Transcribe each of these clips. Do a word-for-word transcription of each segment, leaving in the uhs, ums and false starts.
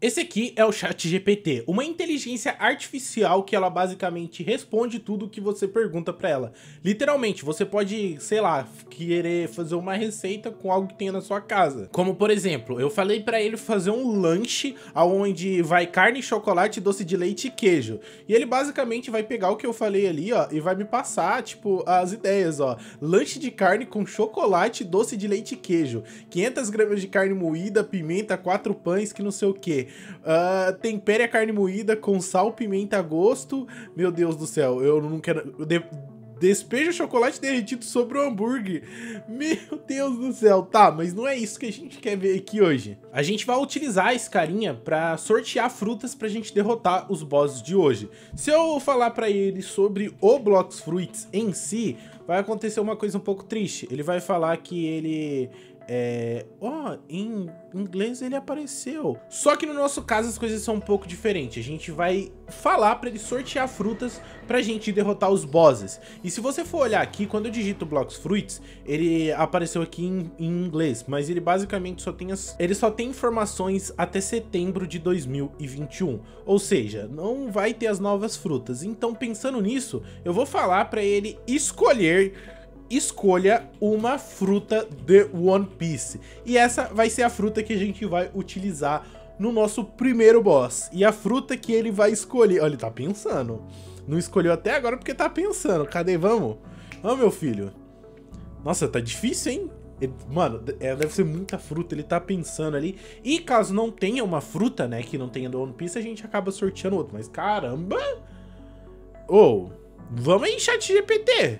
Esse aqui é o ChatGPT, uma inteligência artificial que ela basicamente responde tudo que você pergunta pra ela. Literalmente, você pode, sei lá, querer fazer uma receita com algo que tenha na sua casa. Como, por exemplo, eu falei pra ele fazer um lanche onde vai carne, chocolate, doce de leite e queijo. E ele basicamente vai pegar o que eu falei ali, ó, e vai me passar, tipo, as ideias, ó. Lanche de carne com chocolate, doce de leite e queijo. quinhentas gramas de carne moída, pimenta, quatro pães, que não sei o que. Uh, tempere a carne moída com sal, pimenta a gosto. Meu Deus do céu, eu não quero... Eu de... Despeja chocolate derretido sobre o hambúrguer. Meu Deus do céu. Tá, mas não é isso que a gente quer ver aqui hoje. A gente vai utilizar esse carinha pra sortear frutas pra gente derrotar os bosses de hoje. Se eu falar pra ele sobre o Blox Fruits em si, vai acontecer uma coisa um pouco triste. Ele vai falar que ele... É... Ó, oh, em inglês ele apareceu. Só que no nosso caso as coisas são um pouco diferentes. A gente vai falar pra ele sortear frutas pra gente derrotar os bosses. E se você for olhar aqui, quando eu digito Blox Fruits, ele apareceu aqui em, em inglês, mas ele basicamente só tem as, ele só tem informações até setembro de dois mil e vinte e um. Ou seja, não vai ter as novas frutas. Então, pensando nisso, eu vou falar pra ele escolher escolha uma fruta de One Piece. E essa vai ser a fruta que a gente vai utilizar no nosso primeiro boss. E a fruta que ele vai escolher... Olha, ele tá pensando. Não escolheu até agora porque tá pensando. Cadê? Vamos? Vamos, meu filho. Nossa, tá difícil, hein? Ele, mano, é, deve ser muita fruta. Ele tá pensando ali. E caso não tenha uma fruta, né, que não tenha do One Piece, a gente acaba sorteando outro. Mas caramba! Ô, oh, vamos aí, ChatGPT.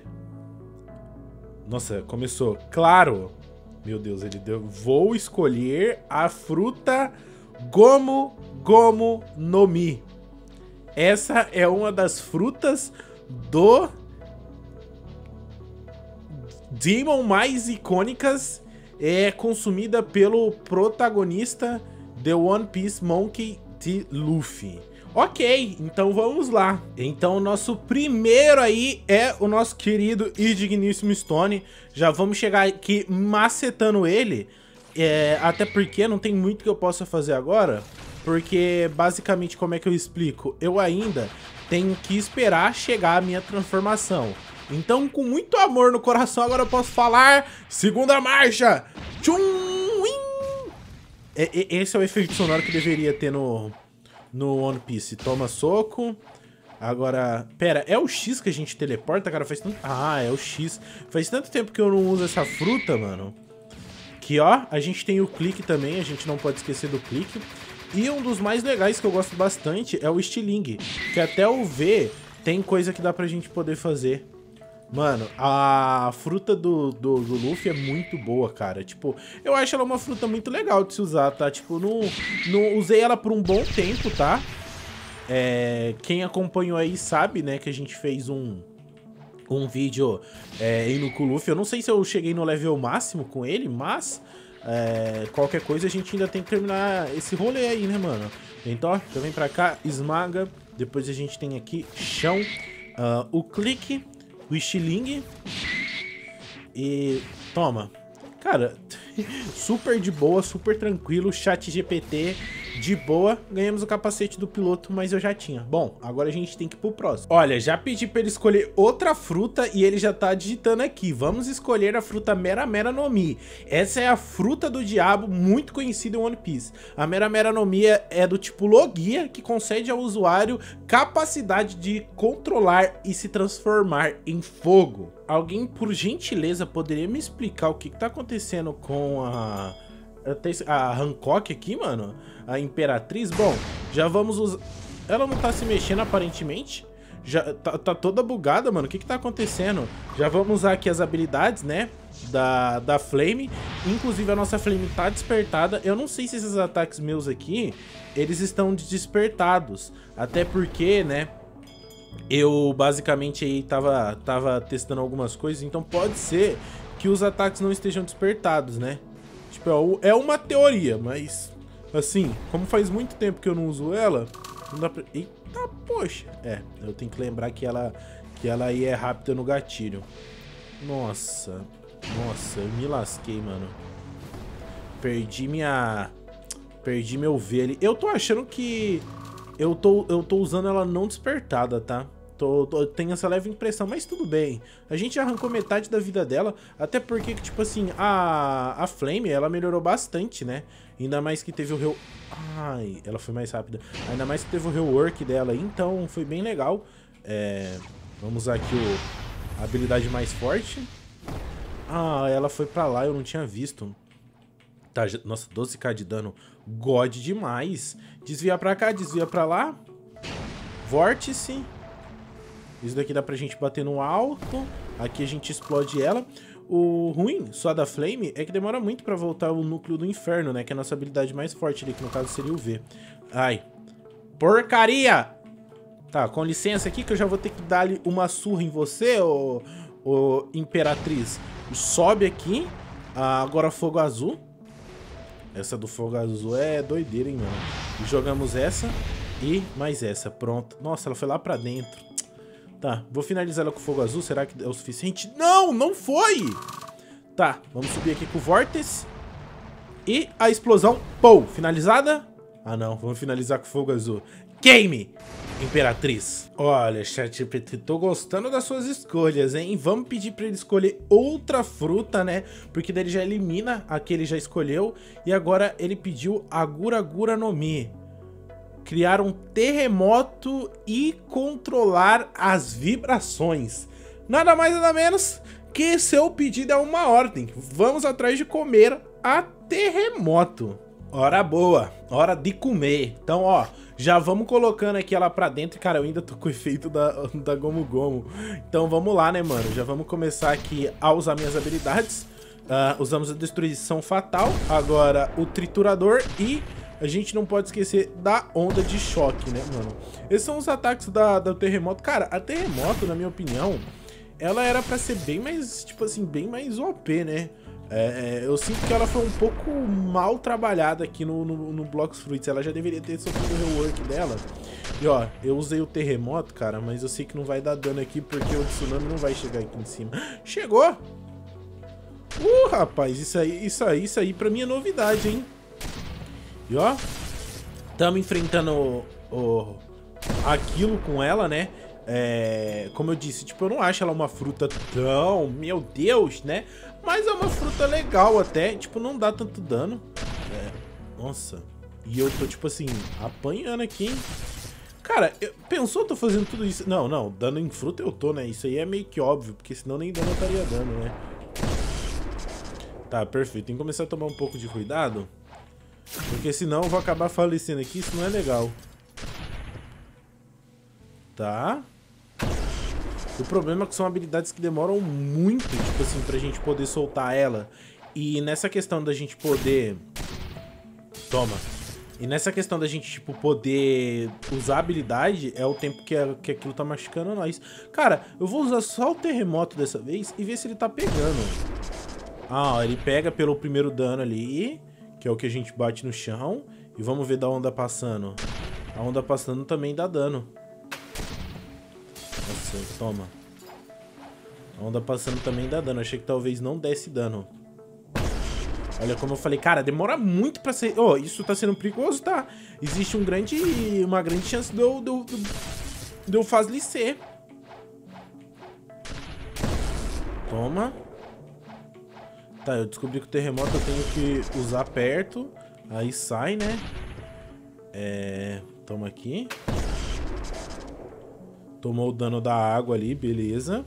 Nossa, começou. Claro. Meu Deus, ele deu... Vou escolher a fruta Gomu Gomu no Mi. Essa é uma das frutas do Demon mais icônicas. É consumida pelo protagonista The One Piece Monkey D. Luffy. Ok, então vamos lá. Então o nosso primeiro aí é o nosso querido e digníssimo Stone. Já vamos chegar aqui macetando ele. É, até porque não tem muito que eu possa fazer agora. Porque basicamente, como é que eu explico? Eu ainda tenho que esperar chegar a minha transformação. Então, com muito amor no coração, agora eu posso falar: segunda marcha! Tchum! É, é, esse é o efeito sonoro que deveria ter no... No One Piece. Toma soco. Agora... Pera, é o X que a gente teleporta, cara? Faz tanto... Ah, é o X. Faz tanto tempo que eu não uso essa fruta, mano. Que, ó, a gente tem o clique também. A gente não pode esquecer do clique. E um dos mais legais que eu gosto bastante é o estilingue. Que até o V tem coisa que dá pra gente poder fazer. Mano, a fruta do, do, do Luffy é muito boa, cara. Tipo, eu acho ela uma fruta muito legal de se usar, tá? Tipo, não, não usei ela por um bom tempo, tá? É, quem acompanhou aí sabe, né, que a gente fez um, um vídeo é, indo com o Luffy. Eu não sei se eu cheguei no level máximo com ele, mas é, qualquer coisa a gente ainda tem que terminar esse rolê aí, né, mano? Então, ó, já vem pra cá, esmaga. Depois a gente tem aqui chão, uh, o clique, o estilingue e toma. Cara, super de boa, super tranquilo, ChatGPT de boa. Ganhamos o capacete do piloto, mas eu já tinha. Bom, agora a gente tem que ir pro próximo. Olha, já pedi pra ele escolher outra fruta e ele já tá digitando aqui. Vamos escolher a fruta Mera Mera no Mi. Essa é a fruta do diabo, muito conhecida em One Piece. A Mera Mera no Mi é do tipo Logia, que concede ao usuário capacidade de controlar e se transformar em fogo. Alguém, por gentileza, poderia me explicar o que, que tá acontecendo com a... a Hancock aqui, mano? A Imperatriz? Bom, já vamos usar... Ela não tá se mexendo, aparentemente. Já tá, tá toda bugada, mano. O que que tá acontecendo? Já vamos usar aqui as habilidades, né? Da, da Flame. Inclusive, a nossa Flame tá despertada. Eu não sei se esses ataques meus aqui, eles estão despertados. Até porque, né? Eu, basicamente, aí tava, tava testando algumas coisas. Então, pode ser que os ataques não estejam despertados, né? Tipo, é uma teoria, mas, assim, como faz muito tempo que eu não uso ela, não dá pra... Eita, poxa. É, eu tenho que lembrar que ela, que ela aí é rápida no gatilho. Nossa, nossa, eu me lasquei, mano. Perdi minha... Perdi meu V ali. Eu tô achando que eu tô, eu tô usando ela não despertada, tá? Tô, tô, tenho essa leve impressão, mas tudo bem. A gente arrancou metade da vida dela, até porque, tipo assim, a, a Flame, ela melhorou bastante, né? Ainda mais que teve o reu... Ai, ela foi mais rápida. Ainda mais que teve o rework dela, então foi bem legal. É, vamos usar aqui o, a habilidade mais forte. Ah, ela foi pra lá, eu não tinha visto. Tá, nossa, doze k de dano. God demais. Desvia pra cá, desvia pra lá. Vórtice. Isso daqui dá pra gente bater no alto. Aqui a gente explode ela. O ruim só da Flame é que demora muito pra voltar o núcleo do inferno, né? Que é a nossa habilidade mais forte ali, que no caso seria o V. Ai. Porcaria! Tá, com licença aqui que eu já vou ter que dar ali uma surra em você, ô, ô Imperatriz. Sobe aqui. Ah, agora fogo azul. Essa do fogo azul é doideira, hein, mano. Jogamos essa e mais essa. Pronto. Nossa, ela foi lá pra dentro. Tá, vou finalizar ela com fogo azul. Será que é o suficiente? Não, não foi! Tá, vamos subir aqui com o Vórtice. E a explosão. Pou, finalizada? Ah, não. Vamos finalizar com fogo azul. Queime, Imperatriz. Olha, ChatGPT, tô gostando das suas escolhas, hein? Vamos pedir pra ele escolher outra fruta, né? Porque daí ele já elimina a que ele já escolheu. E agora ele pediu a Gura Gura no Mi. Criar um terremoto e controlar as vibrações. Nada mais nada menos que seu pedido é uma ordem. Vamos atrás de comer a terremoto. Hora boa, hora de comer. Então, ó, já vamos colocando aqui ela pra dentro. Cara, eu ainda tô com o efeito da, da Gomu Gomu. Então vamos lá, né, mano? Já vamos começar aqui a usar minhas habilidades. Uh, usamos a destruição fatal. Agora o triturador e... a gente não pode esquecer da onda de choque, né, mano? Esses são os ataques da, da terremoto. Cara, a terremoto, na minha opinião, ela era pra ser bem mais, tipo assim, bem mais O P, né? É, eu sinto que ela foi um pouco mal trabalhada aqui no, no, no Blox Fruits. Ela já deveria ter sofrido o rework dela. E ó, eu usei o terremoto, cara, mas eu sei que não vai dar dano aqui porque o tsunami não vai chegar aqui em cima. Chegou! Uh, rapaz, isso aí, isso aí, isso aí pra mim é novidade, hein? E ó, estamos enfrentando o, o, aquilo com ela, né? É, como eu disse, tipo, eu não acho ela uma fruta tão, meu Deus, né? Mas é uma fruta legal até, tipo, não dá tanto dano. É, nossa, e eu tô, tipo assim, apanhando aqui, hein? Cara, eu, pensou eu tô fazendo tudo isso? Não, não, dano em fruta eu tô, né? Isso aí é meio que óbvio, porque senão nem dano eu estaria dando, né? Tá, perfeito, tem que começar a tomar um pouco de cuidado. Porque senão eu vou acabar falecendo aqui, isso não é legal. Tá. O problema é que são habilidades que demoram muito, tipo assim, pra gente poder soltar ela. E nessa questão da gente poder... Toma. E nessa questão da gente, tipo, poder usar a habilidade, é o tempo que, é, que aquilo tá machucando nós. Cara, eu vou usar só o terremoto dessa vez e ver se ele tá pegando. Ah, ó, ele pega pelo primeiro dano ali... que é o que a gente bate no chão. E vamos ver da onda passando. A onda passando também dá dano. Nossa, toma. A onda passando também dá dano. Achei que talvez não desse dano. Olha como eu falei. Cara, demora muito pra ser... Oh, isso tá sendo perigoso, tá? Existe um grande... uma grande chance de eu... de eu, de eu fazlicer. Toma. Tá, eu descobri que o terremoto eu tenho que usar perto. Aí sai, né? É... Toma aqui. Tomou o dano da água ali, beleza.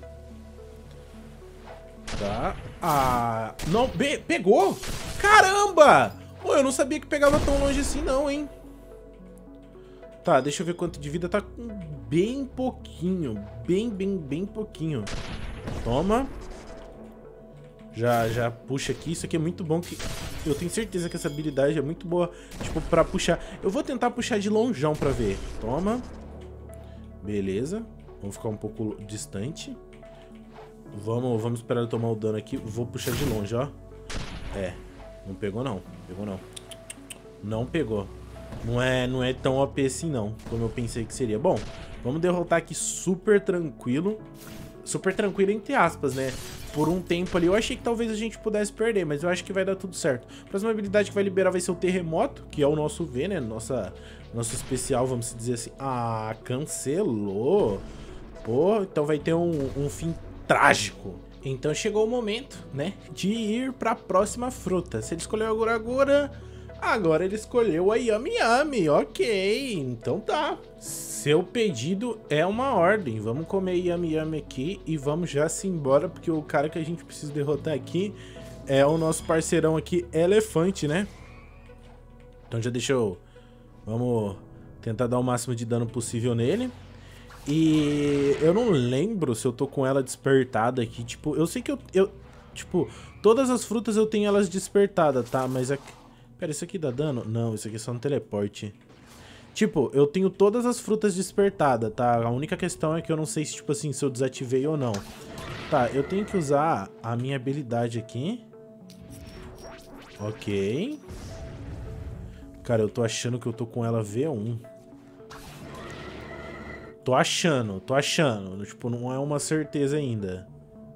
Tá. Ah... Não, be... pegou! Caramba! Pô, eu não sabia que pegava tão longe assim não, hein? Tá, deixa eu ver quanto de vida. Tá com bem pouquinho. Bem, bem, bem pouquinho. Toma. Já, já puxa aqui. Isso aqui é muito bom. Que eu tenho certeza que essa habilidade é muito boa, tipo, pra puxar. Eu vou tentar puxar de lonjão pra ver. Toma. Beleza. Vamos ficar um pouco distante. Vamos, vamos esperar ele tomar o dano aqui. Vou puxar de longe, ó. É. Não pegou, não. Pegou, não. Não pegou. Não é, não é tão O P assim, não. Como eu pensei que seria. Bom, vamos derrotar aqui super tranquilo. super tranquilo, entre aspas, né? Por um tempo ali, eu achei que talvez a gente pudesse perder, mas eu acho que vai dar tudo certo. A próxima habilidade que vai liberar vai ser o Terremoto, que é o nosso V, né? Nossa, nosso especial, vamos dizer assim. Ah, cancelou. Pô, então vai ter um, um fim trágico. Então chegou o momento, né, de ir para a próxima fruta. Se ele escolheu a Guragura, agora ele escolheu a Yami Yami. Ok, então tá. Seu pedido é uma ordem. Vamos comer Yami Yami aqui e vamos já se embora, porque o cara que a gente precisa derrotar aqui é o nosso parceirão aqui, Elefante, né? Então já deixa eu... Vamos tentar dar o máximo de dano possível nele. E eu não lembro se eu tô com ela despertada aqui. Tipo, eu sei que eu... eu tipo, todas as frutas eu tenho elas despertadas, tá? Mas aqui... Pera, isso aqui dá dano? Não, isso aqui é só um teleporte. Tipo, eu tenho todas as frutas despertadas, tá? A única questão é que eu não sei se, tipo assim, se eu desativei ou não. Tá, eu tenho que usar a minha habilidade aqui. Ok. Cara, eu tô achando que eu tô com ela V um. Tô achando, tô achando. Tipo, não é uma certeza ainda.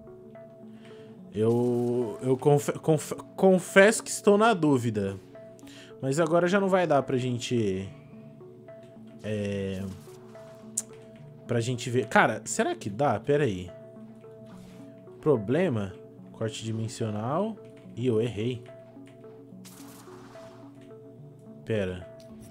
Eu, eu confe, confe, confesso que estou na dúvida. Mas agora já não vai dar pra gente... É... Pra gente ver... Cara, será que dá? Pera aí. Problema. Corte dimensional. Ih, eu errei. Pera.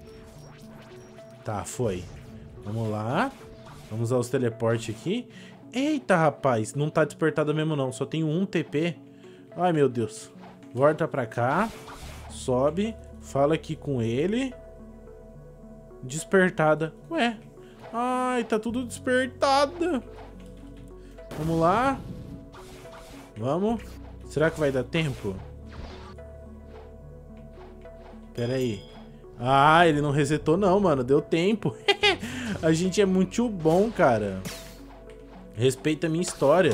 Tá, foi. Vamos lá. Vamos usar os teleportes aqui. Eita, rapaz. Não tá despertada mesmo, não. Só tenho um T P. Ai, meu Deus. Volta pra cá. Sobe. Fala aqui com ele. Despertada. Ué. Ai, tá tudo despertada. Vamos lá. Vamos. Será que vai dar tempo? Pera aí. Ah, ele não resetou não, mano. Deu tempo. A gente é muito bom, cara. Respeita a minha história.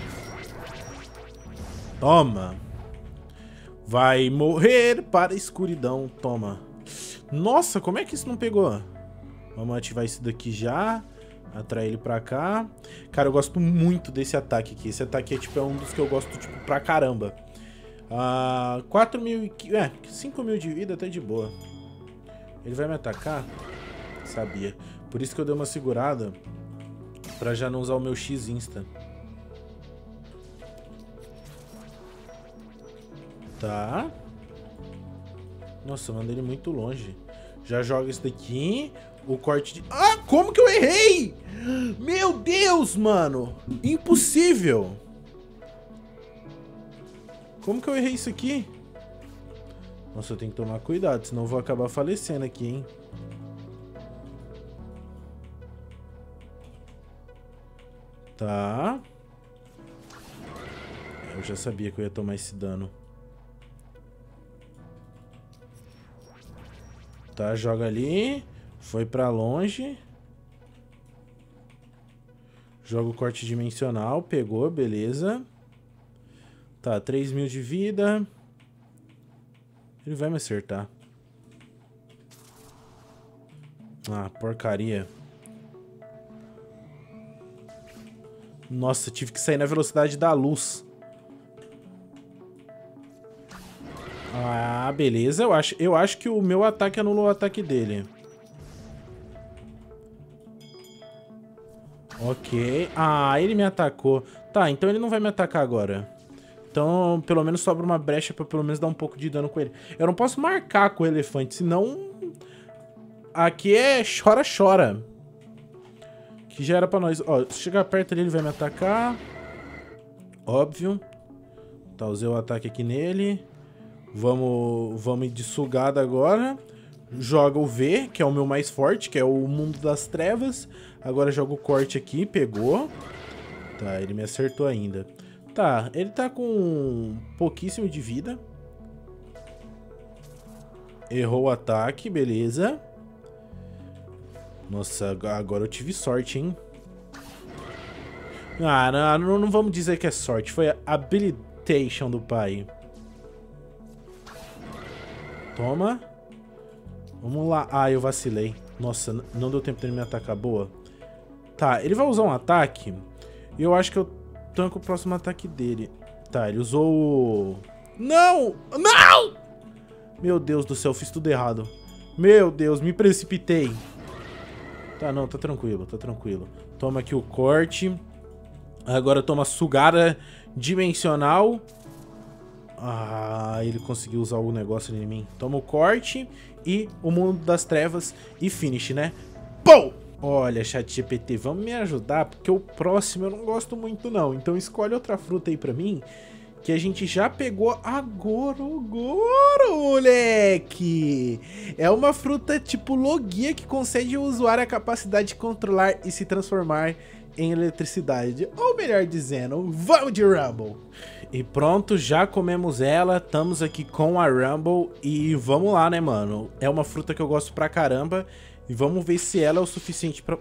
Toma. Vai morrer para a escuridão. Toma. Nossa, como é que isso não pegou? Vamos ativar isso daqui já. Atrair ele pra cá. Cara, eu gosto muito desse ataque aqui. Esse ataque é, tipo, é um dos que eu gosto, tipo, pra caramba. Ah, quatro mil e... É, cinco mil de vida até de boa. Ele vai me atacar? Sabia. Por isso que eu dei uma segurada. Pra já não usar o meu X Insta. Tá. Nossa, eu mandei ele muito longe. Já joga isso daqui. O corte de... Ah, como que eu errei? Meu Deus, mano. Impossível. Como que eu errei isso aqui? Nossa, eu tenho que tomar cuidado, senão eu vou acabar falecendo aqui, hein? Tá. Eu já sabia que eu ia tomar esse dano. Tá, joga ali. Foi pra longe. Joga o corte dimensional. Pegou, beleza. Tá, três mil de vida. Ele vai me acertar. Ah, porcaria. Nossa, tive que sair na velocidade da luz. Ah, beleza. Eu acho, eu acho que o meu ataque anulou o ataque dele. Ok. Ah, ele me atacou. Tá, então ele não vai me atacar agora. Então, pelo menos sobra uma brecha pra pelo menos dar um pouco de dano com ele. Eu não posso marcar com o elefante, senão... Aqui é chora-chora. Que já era pra nós. Ó, se chegar perto ali, ele vai me atacar. Óbvio. Tá, usei o ataque aqui nele. Vamos, vamos de sugada agora. Joga o V, que é o meu mais forte, que é o mundo das trevas. Agora joga o corte aqui, pegou. Tá, ele me acertou ainda. Tá, ele tá com pouquíssimo de vida. Errou o ataque, beleza. Nossa, agora eu tive sorte, hein? Ah, não, não vamos dizer que é sorte. Foi a habilitation do pai. Toma. Vamos lá. Ah, eu vacilei. Nossa, não deu tempo dele me atacar. Boa. Tá, ele vai usar um ataque. E eu acho que eu tanco o próximo ataque dele. Tá, ele usou o... Não! Não! Meu Deus do céu, fiz tudo errado. Meu Deus, me precipitei. Tá, não, tá tranquilo, tá tranquilo. Toma aqui o corte. Agora toma a sugada dimensional. Ah, ele conseguiu usar o negócio ali em mim. Toma o corte e o mundo das trevas e finish, né? Pou! Olha, ChatGPT, vamos me ajudar, porque o próximo eu não gosto muito não. Então escolhe outra fruta aí pra mim, que a gente já pegou agora, agora, moleque! É uma fruta tipo Logia que concede ao usuário a capacidade de controlar e se transformar em eletricidade. Ou melhor dizendo, vamos de Rumble! E pronto, já comemos ela, estamos aqui com a Rumble e vamos lá, né, mano? É uma fruta que eu gosto pra caramba e vamos ver se ela é o suficiente pra...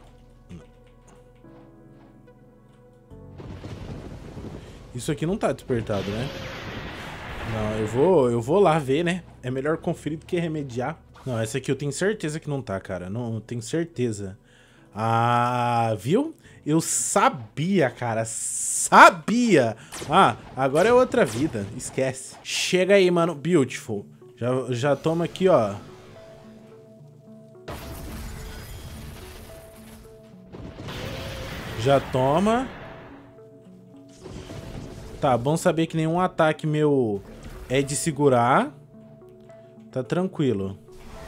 Isso aqui não tá despertado, né? Não, eu vou, eu vou lá ver, né? É melhor conferir do que remediar. Não, essa aqui eu tenho certeza que não tá, cara. Não, não tenho certeza. Ah, viu? Eu sabia, cara. Sabia! Ah, agora é outra vida. Esquece. Chega aí, mano. Beautiful. Já, já toma aqui, ó. Já toma. Tá, bom saber que nenhum ataque meu é de segurar. Tá tranquilo.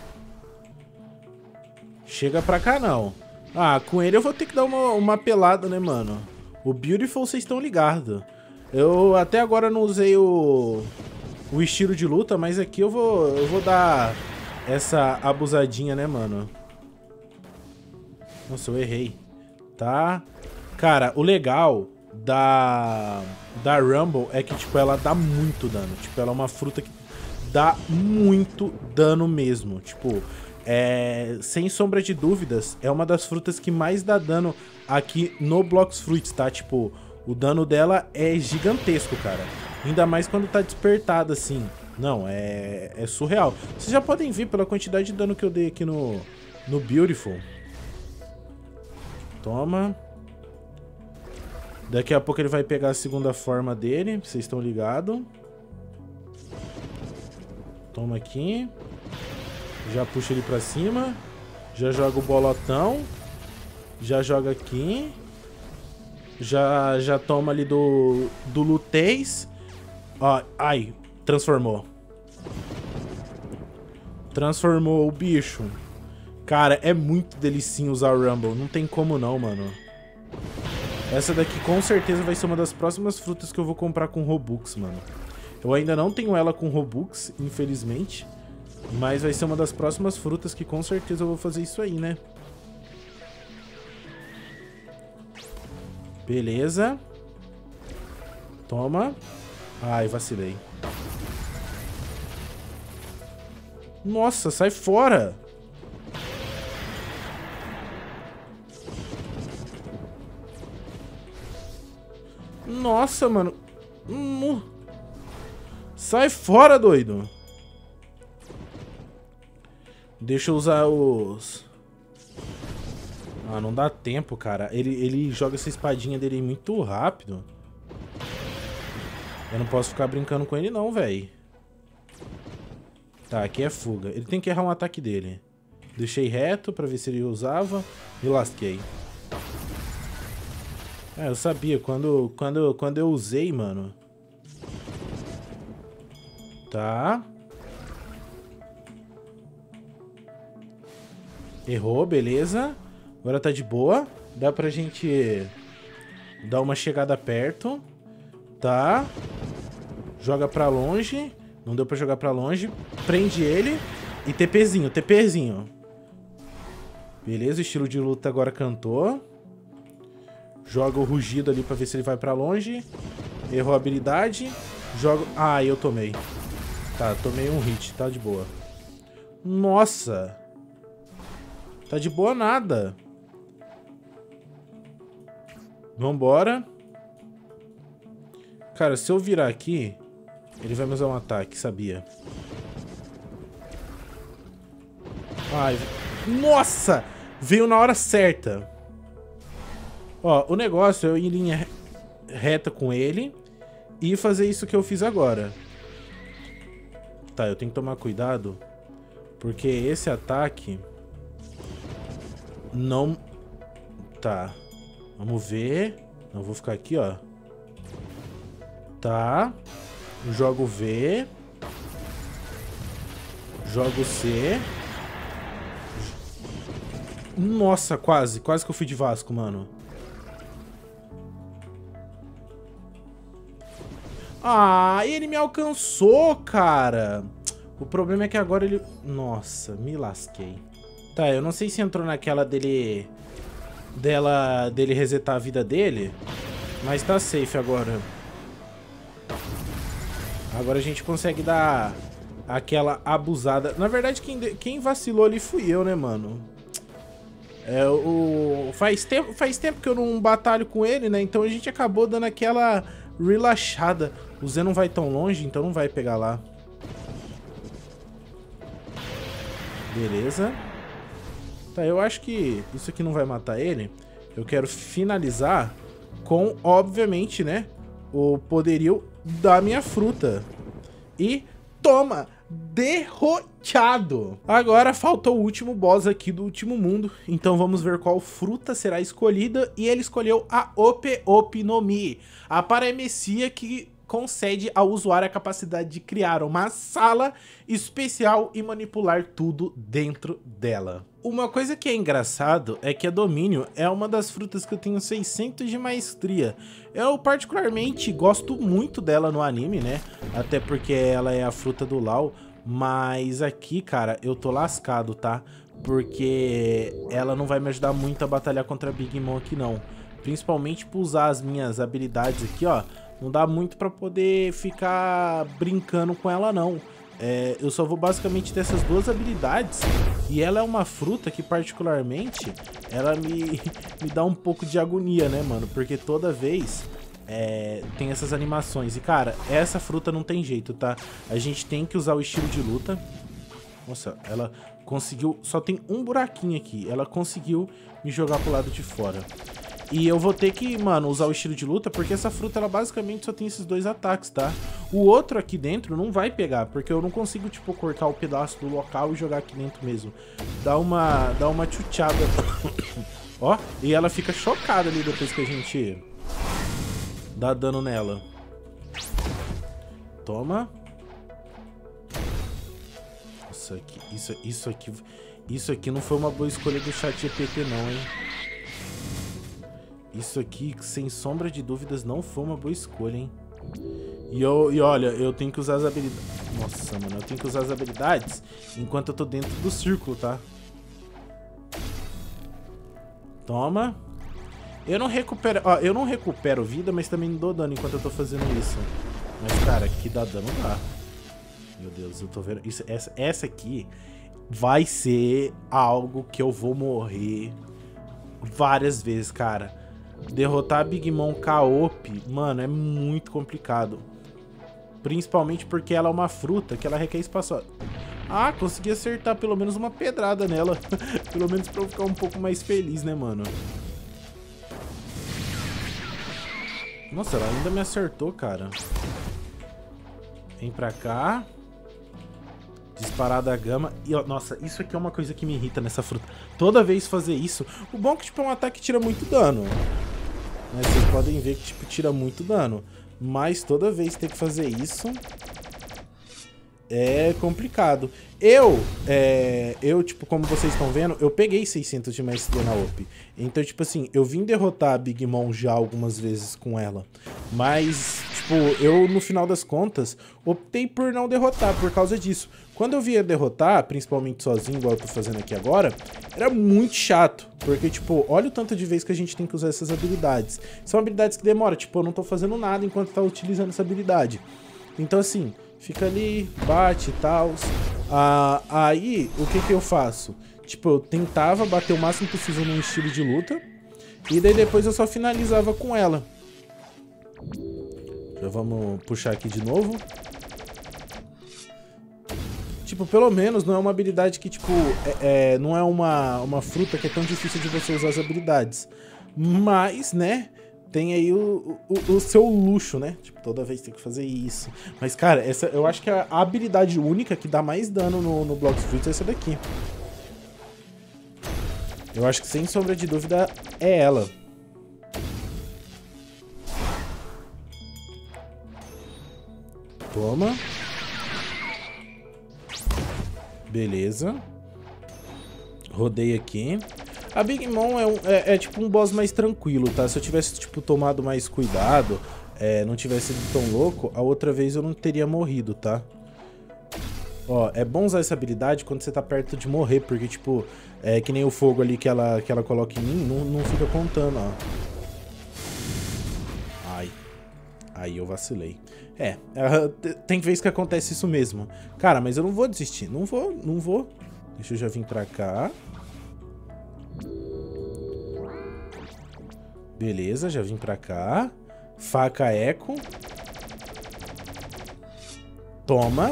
Chega pra cá, não. Ah, com ele eu vou ter que dar uma, uma pelada, né, mano? O Beautiful, vocês estão ligados. Eu até agora não usei o, o estilo de luta, mas aqui eu vou, eu vou dar essa abusadinha, né, mano? Nossa, eu errei. Tá? Cara, o legal da, da Rumble é que, tipo, ela dá muito dano. Tipo, ela é uma fruta que dá muito dano mesmo. Tipo... É, sem sombra de dúvidas, é uma das frutas que mais dá dano aqui no Blox Fruits, tá? Tipo, o dano dela é gigantesco, cara. Ainda mais quando tá despertada, assim. Não, é, é surreal. Vocês já podem ver pela quantidade de dano que eu dei aqui no, no Beautiful. Toma. Daqui a pouco ele vai pegar a segunda forma dele, vocês estão ligados. Toma aqui. Já puxa ele pra cima. Já joga o bolotão. Já joga aqui. Já, já toma ali do, do Lutez. Ó, ai, transformou. Transformou o bicho. Cara, é muito delicinho usar o Rumble. Não tem como não, mano. Essa daqui com certeza vai ser uma das próximas frutas que eu vou comprar com Robux, mano. Eu ainda não tenho ela com Robux, infelizmente. Mas vai ser uma das próximas frutas que com certeza eu vou fazer isso aí, né? Beleza. Toma. Ai, vacilei. Nossa, sai fora! Nossa, mano. Hum. Sai fora, doido! Deixa eu usar os... Ah, não dá tempo, cara. Ele, ele joga essa espadinha dele muito rápido. Eu não posso ficar brincando com ele não, velho. Tá, aqui é fuga. Ele tem que errar um ataque dele. Deixei reto pra ver se ele usava. Me lasquei. É, eu sabia. Quando, quando, quando eu usei, mano... Tá... Errou, beleza. Agora tá de boa. Dá pra gente dar uma chegada perto. Tá. Joga pra longe. Não deu pra jogar pra longe. Prende ele. E TPzinho, TPzinho. Beleza, o estilo de luta agora cantou. Joga o rugido ali pra ver se ele vai pra longe. Errou a habilidade. Joga... Ah, eu tomei. Tá, tomei um hit, tá de boa. Nossa! Tá de boa nada. Vambora. Cara, se eu virar aqui, ele vai me usar um ataque, sabia? Ai, nossa! Veio na hora certa. Ó, o negócio é eu ir em linha, reta com ele e fazer isso que eu fiz agora. Tá, eu tenho que tomar cuidado, porque esse ataque não... Tá, vamos ver. Não, vou ficar aqui, ó. Tá. Jogo V. Jogo C. Nossa, quase. Quase que eu fui de Vasco, mano. Ah, ele me alcançou, cara. O problema é que agora ele... Nossa, me lasquei. Tá, eu não sei se entrou naquela dele... Dela... Dele resetar a vida dele. Mas tá safe agora. Agora a gente consegue dar... Aquela abusada. Na verdade, quem, quem vacilou ali fui eu, né, mano? É, o... Faz tempo, faz tempo que eu não batalho com ele, né? Então a gente acabou dando aquela relaxada. O Zé não vai tão longe, então não vai pegar lá. Beleza. Tá, eu acho que isso aqui não vai matar ele. Eu quero finalizar com, obviamente, né, o poderio da minha fruta. E toma! Derrotado! Agora falta o último boss aqui do último mundo. Então vamos ver qual fruta será escolhida. E ele escolheu a Ope Ope no Mi, a paramecia que concede ao usuário a capacidade de criar uma sala especial e manipular tudo dentro dela. Uma coisa que é engraçado é que a Domínio é uma das frutas que eu tenho seiscentos de maestria. Eu particularmente gosto muito dela no anime, né? Até porque ela é a fruta do Lau. Mas aqui, cara, eu tô lascado, tá? Porque ela não vai me ajudar muito a batalhar contra a Big Mom aqui, não. Principalmente por usar as minhas habilidades aqui, ó. Não dá muito pra poder ficar brincando com ela, não. É, eu só vou basicamente ter essas duas habilidades. E ela é uma fruta que, particularmente, ela me, me dá um pouco de agonia, né, mano? Porque toda vez é, tem essas animações. E, cara, essa fruta não tem jeito, tá? A gente tem que usar o estilo de luta. Nossa, ela conseguiu... Só tem um buraquinho aqui. Ela conseguiu me jogar pro lado de fora. E eu vou ter que, mano, usar o estilo de luta, porque essa fruta, ela basicamente só tem esses dois ataques, tá? O outro aqui dentro não vai pegar, porque eu não consigo, tipo, cortar o pedaço do local e jogar aqui dentro mesmo. Dá uma, dá uma chuchada. Ó, e ela fica chocada ali depois que a gente dá dano nela. Toma. Isso aqui, isso, isso aqui, isso aqui não foi uma boa escolha do chat G P T não, hein? Isso aqui, sem sombra de dúvidas, não foi uma boa escolha, hein? E, eu, e olha, eu tenho que usar as habilidades... Nossa, mano, eu tenho que usar as habilidades enquanto eu tô dentro do círculo, tá? Toma. Eu não recupero... Ó, eu não recupero vida, mas também não dou dano enquanto eu tô fazendo isso. Mas, cara, que dá dano dá. Meu Deus, eu tô vendo... Isso, essa, essa aqui vai ser algo que eu vou morrer várias vezes, cara. Derrotar a Big Mom K-Ope, mano, é muito complicado. Principalmente porque ela é uma fruta que ela requer espaço. Ah, consegui acertar pelo menos uma pedrada nela. Pelo menos pra eu ficar um pouco mais feliz, né, mano? Nossa, ela ainda me acertou, cara. Vem pra cá. Disparada a gama. E, ó, nossa, isso aqui é uma coisa que me irrita nessa fruta. Toda vez fazer isso... O bom é que, tipo, é um ataque que tira muito dano. Mas vocês podem ver que, tipo, tira muito dano. Mas toda vez ter que fazer isso... É complicado. Eu, é, eu, tipo, como vocês estão vendo, eu peguei seiscentos de maestria na Ope. Então, tipo assim, eu vim derrotar a Big Mom já algumas vezes com ela. Mas, tipo, eu, no final das contas, optei por não derrotar por causa disso. Quando eu via derrotar, principalmente sozinho, igual eu tô fazendo aqui agora, era muito chato. Porque, tipo, olha o tanto de vezes que a gente tem que usar essas habilidades. São habilidades que demoram, tipo, eu não tô fazendo nada enquanto tá utilizando essa habilidade. Então, assim... Fica ali, bate e tal. Ah, aí, o que que eu faço? Tipo, eu tentava bater o máximo possível num estilo de luta. E daí depois eu só finalizava com ela. Já vamos puxar aqui de novo. Tipo, pelo menos não é uma habilidade que, tipo... É, é, não é uma, uma fruta que é tão difícil de você usar as habilidades. Mas, né... tem aí o, o, o seu luxo, né? Tipo, toda vez tem que fazer isso. Mas, cara, essa, eu acho que a habilidade única que dá mais dano no, no Blox Fruits é essa daqui. Eu acho que, sem sombra de dúvida, é ela. Toma. Beleza. Rodei aqui. A Big Mom é, um, é, é tipo um boss mais tranquilo, tá? Se eu tivesse, tipo, tomado mais cuidado, é, não tivesse sido tão louco, a outra vez eu não teria morrido, tá? Ó, é bom usar essa habilidade quando você tá perto de morrer, porque, tipo, é que nem o fogo ali que ela, que ela coloca em mim, não, não fica contando, ó. Ai. Aí eu vacilei. É, tem vez que acontece isso mesmo. Cara, mas eu não vou desistir. Não vou, não vou. Deixa eu já vir pra cá. Beleza, já vim pra cá. Faca eco. Toma.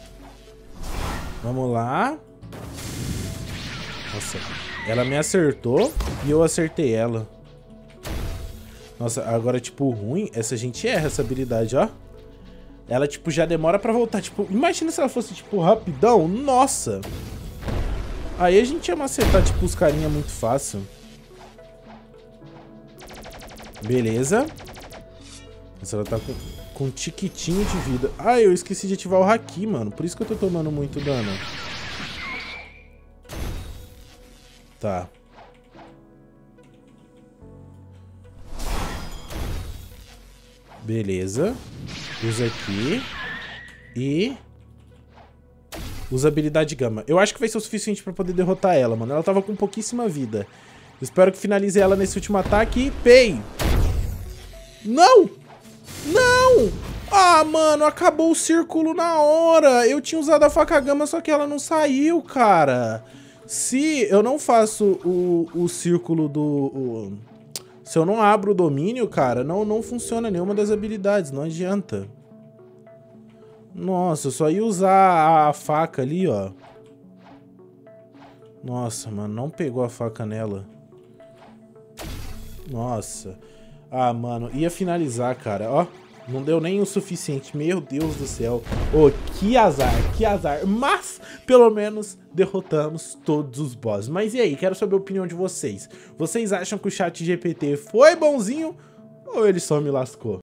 Vamos lá. Nossa, ela me acertou e eu acertei ela. Nossa, agora, tipo, ruim, essa gente erra essa habilidade, ó. Ela, tipo, já demora pra voltar. Tipo, imagina se ela fosse, tipo, rapidão. Nossa. Aí a gente ia macetar, tipo, os carinha muito fácil. Beleza. Nossa, ela tá com, com um tiquitinho de vida. Ah, eu esqueci de ativar o Haki, mano. Por isso que eu tô tomando muito dano. Tá. Beleza. Usa aqui. E... usa habilidade Gama. Eu acho que vai ser o suficiente pra poder derrotar ela, mano. Ela tava com pouquíssima vida. Espero que finalize ela nesse último ataque. E pei! Não! Não! Ah, mano, acabou o círculo na hora. Eu tinha usado a faca Gama, só que ela não saiu, cara. Se eu não faço o, o círculo do... O, se eu não abro o domínio, cara, não, não funciona nenhuma das habilidades. Não adianta. Nossa, eu só ia usar a faca ali, ó. Nossa, mano, não pegou a faca nela. Nossa. Ah, mano, ia finalizar, cara, ó. Não deu nem o suficiente, meu Deus do céu. Oh, que azar, que azar. Mas, pelo menos, derrotamos todos os bosses. Mas e aí, quero saber a opinião de vocês. Vocês acham que o chat G P T foi bonzinho ou ele só me lascou?